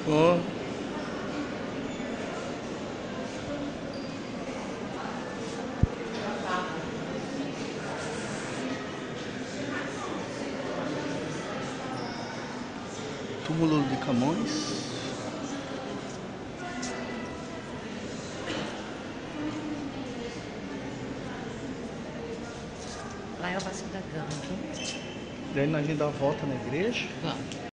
Ó. Túmulo de Camões. Lá é o Vasco da Gama, viu? Daí a gente dá a volta na igreja. Vamos.